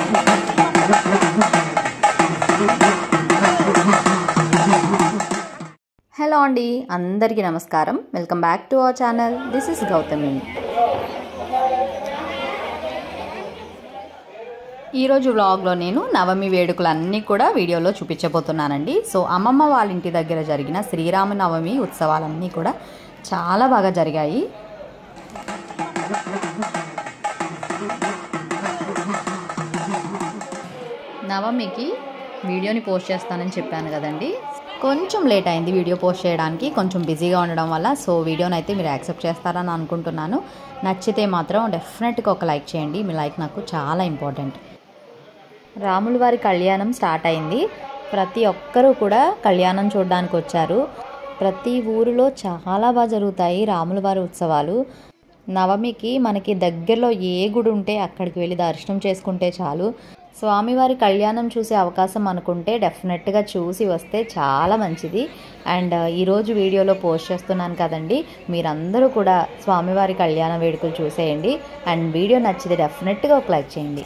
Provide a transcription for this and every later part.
Hello అండి, అందరికీ నమస్కారం. Welcome back to our channel. This is Gautami. ఈరోజు వ్లాగ్లో నేను నవమి వేడుకలన్నీ కూడా వీడియోలో చూపించబోతున్నానండి. సో అమ్మమ్మ వాళ్ళ ఇంటి దగ్గర జరిగిన శ్రీరామనవమి ఉత్సవాలన్నీ కూడా చాలా బాగా జరిగాయి. నవమికి వీడియోని పోస్ట్ చేస్తానని చెప్పాను కదండి. కొంచెం లేట్ అయింది వీడియో పోస్ట్ చేయడానికి, కొంచెం బిజీగా ఉండడం వల్ల. సో వీడియోని అయితే మీరు యాక్సెప్ట్ చేస్తారని అనుకుంటున్నాను. నచ్చితే మాత్రం డెఫినెట్గా ఒక లైక్ చేయండి. మీ లైక్ నాకు చాలా ఇంపార్టెంట్. రాముల వారి కళ్యాణం స్టార్ట్ అయింది. ప్రతి ఒక్కరూ కూడా కళ్యాణం చూడడానికి వచ్చారు. ప్రతి ఊరిలో చాలా బాగా జరుగుతాయి రాముల వారి ఉత్సవాలు. నవమికి మనకి దగ్గరలో ఏ గుడి ఉంటే అక్కడికి వెళ్ళి దర్శనం చేసుకుంటే చాలు. స్వామివారి కళ్యాణం చూసే అవకాశం అనుకుంటే డెఫినెట్గా చూసి వస్తే చాలా మంచిది. అండ్ ఈరోజు వీడియోలో పోస్ట్ చేస్తున్నాను కదండి, మీరందరూ కూడా స్వామివారి కళ్యాణ వేడుకలు చూసేయండి. అండ్ వీడియో నచ్చితే డెఫినెట్గా ఒక లైక్ చేయండి.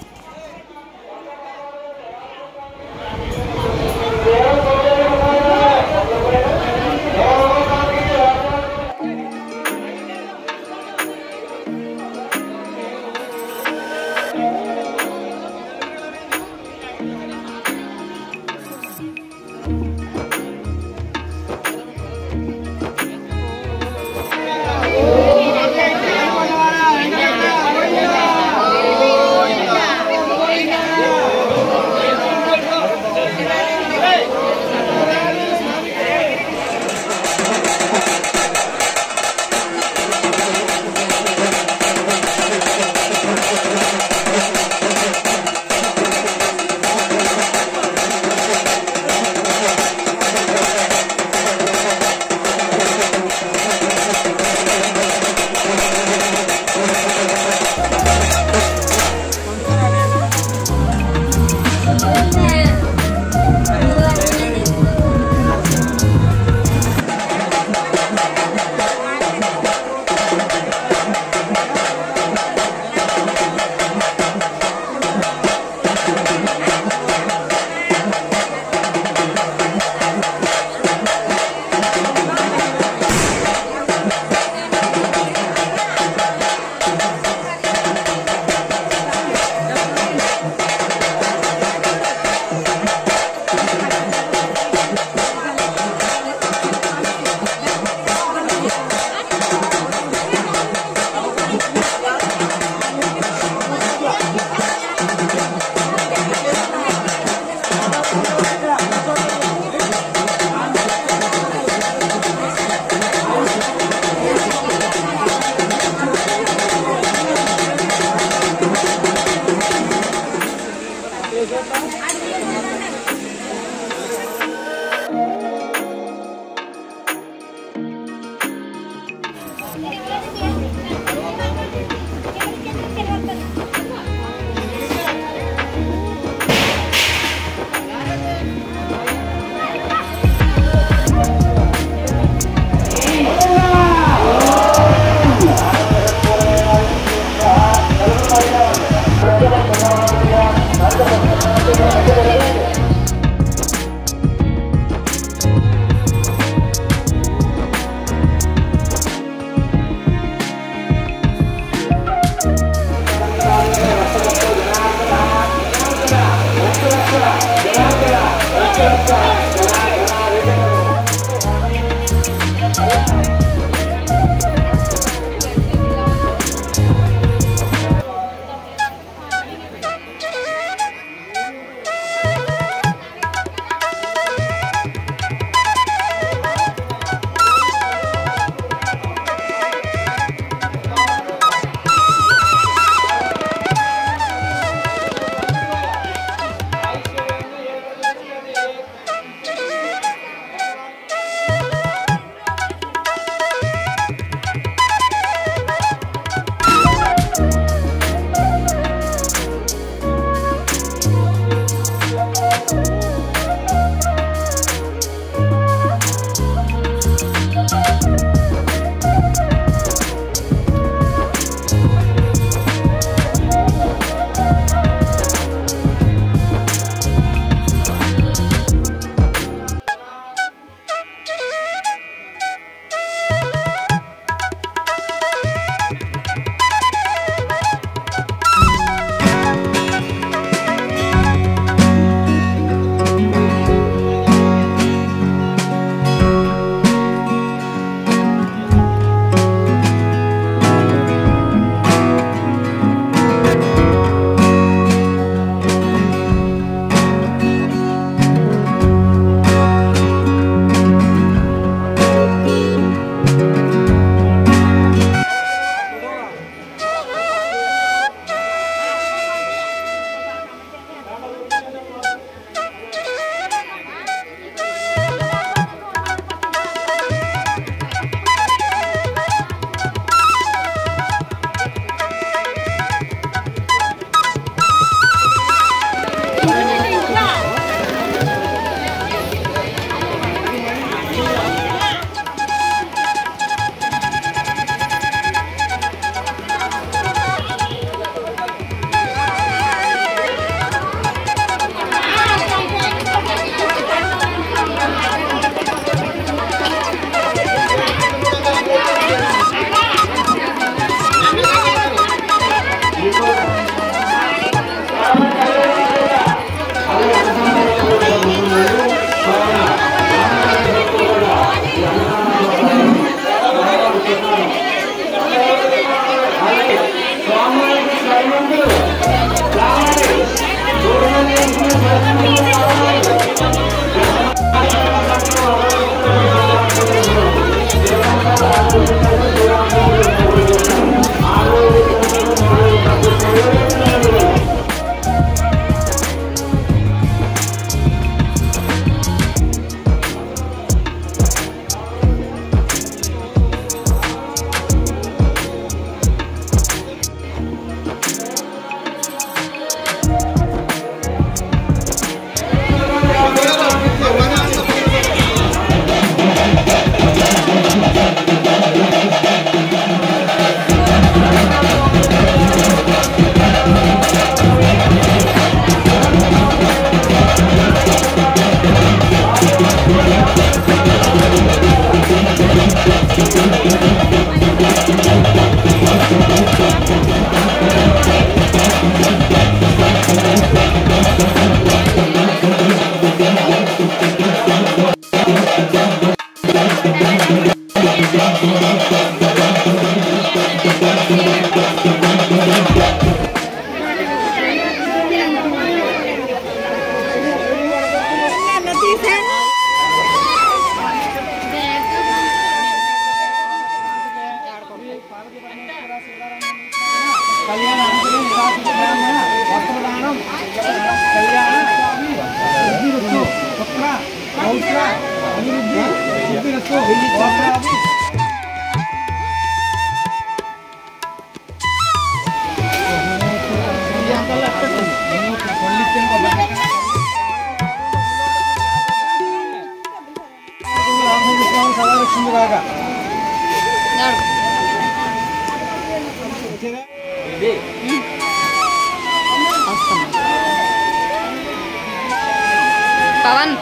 పవన్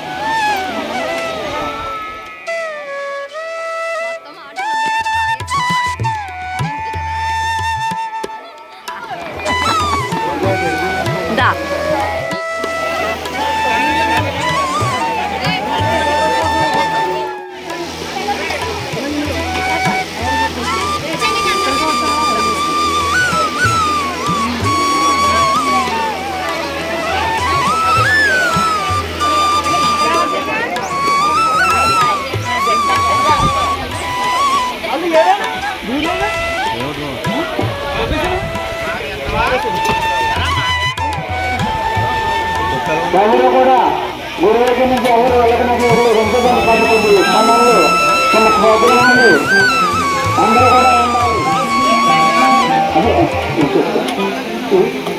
దా ఎవరు కూడా గుడి దగ్గర నుంచి ఎవరు వెళ్ళకనది ఎవరు ఎంతమంది పడుతుంది మనల్ని మన స్నేహితులు అందరూ కూడా ఉండాలి.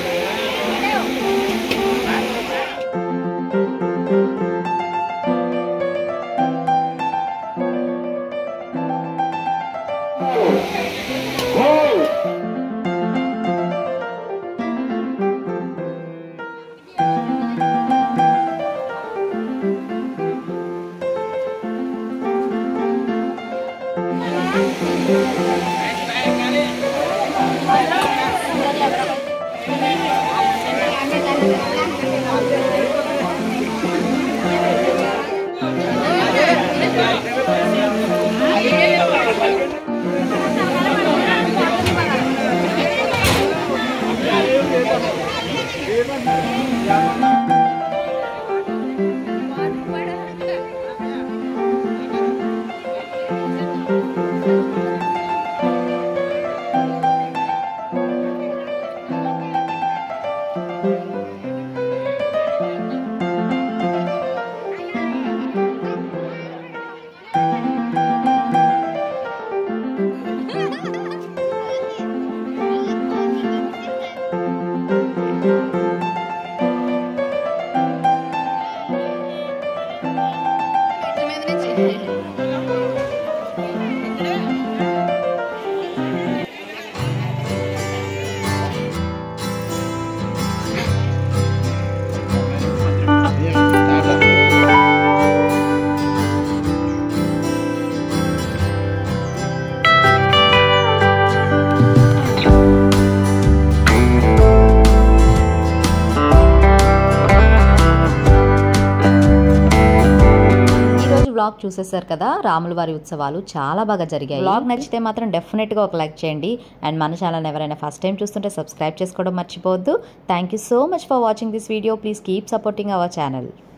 వ్లాగ్ చూసేసారు కదా, రాముల వారి ఉత్సవాలు చాలా బాగా జరిగాయి. వ్లాగ్ నచ్చితే మాత్రం డెఫినెట్గా ఒక లైక్ చేయండి. అండ్ మన ఛానల్ ఎవరైనా ఫస్ట్ టైం చూస్తుంటే సబ్స్క్రైబ్ చేసుకోవడం మర్చిపోవద్దు. Thank you so much for watching this video. Please keep supporting our channel.